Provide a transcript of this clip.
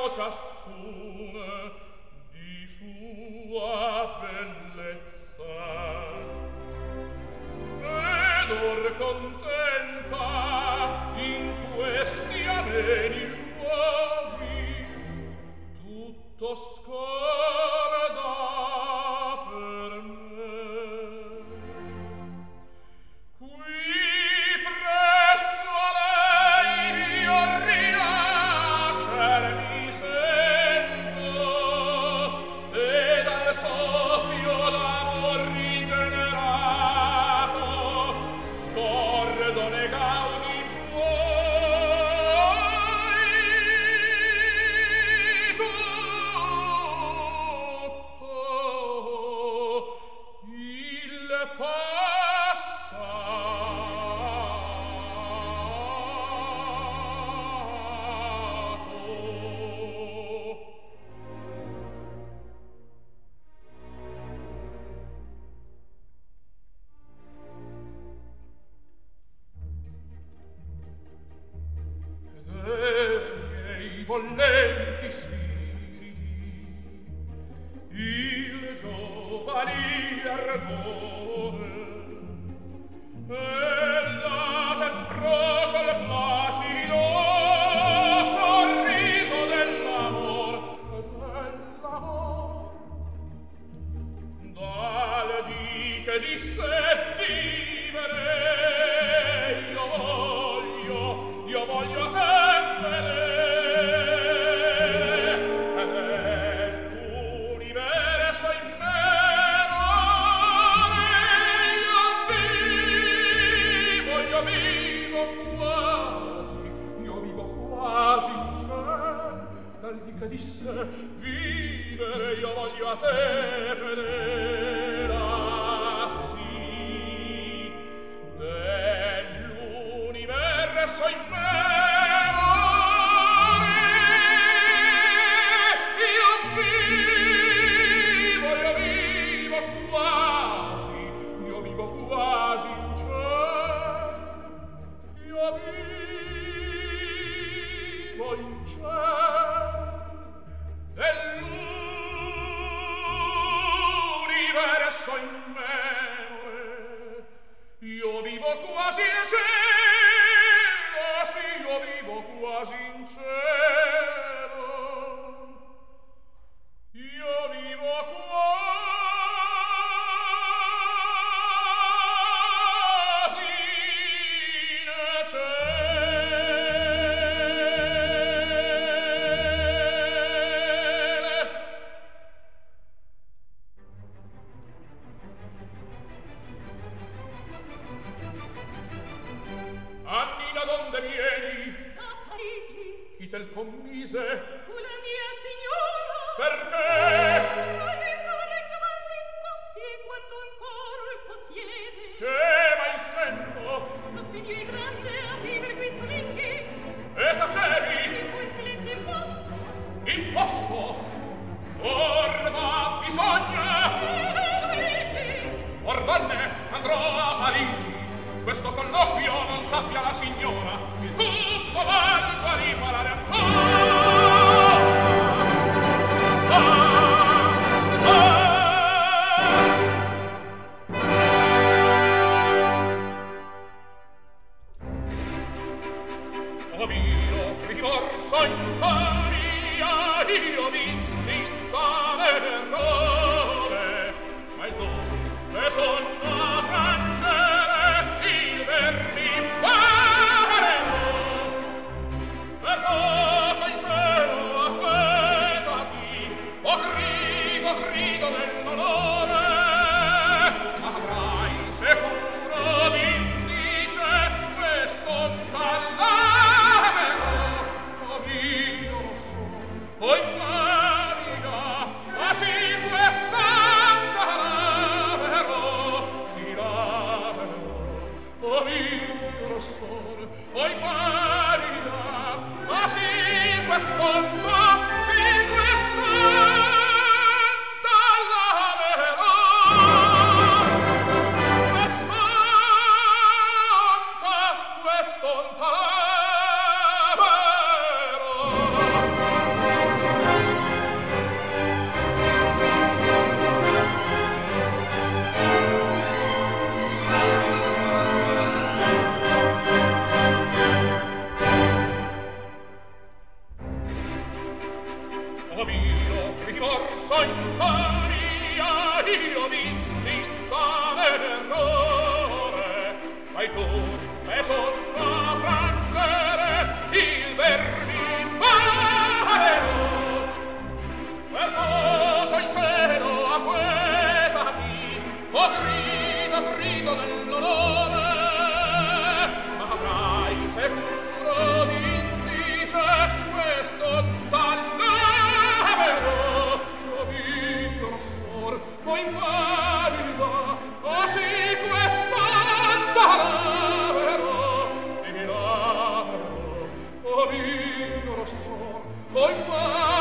ciascuna di sua bellezza ed or contenta in questi ameni luoghi tutto scorda per me. Qui presso a lei io rinascer mi sento ed al soffio d'amor rigenerato scordo ne gaudi suoi tutto il miei bollenti spiriti il giovanile ardore ella temprò col placido sorriso dell'amor dal dì che disse vivere io voglio a te fedele ed è l'universo in memore io vivo quasi in ciel dal dì che disse vivere io voglio a te fedele sì dell'universo in memore io vivo quasi in ciel io vivo in ciel dell'universo in memore io vivo quasi in cielo sì io vivo quasi in cielo io vivo quasi in cielo. Annina, donde vieni? Da Parigi. Chi te l commise? Fu la mia signora. Perché? Aiutare cavalli pochi quanto ancora possiede. Che mai sento? Lo spigno è grande a viver questo linghi. E tacevi? Mi fu il silenzio imposto. Imposto? Or va bisogna? Luigi. Or vanne andrò a Parigi. Questo colloquio non sappia la signora. Il tutto valgo a riparare ancora. O mio rimorso infamia, io vissi tale errore, ma il dove son a frangere il vermi paremo. Per poco in seno acquetati, grido dell'onore, ma avrai sicuro d'indice questo tallamero. O mio rosso, o infamia, ma sì quest'antalamero, Poi fa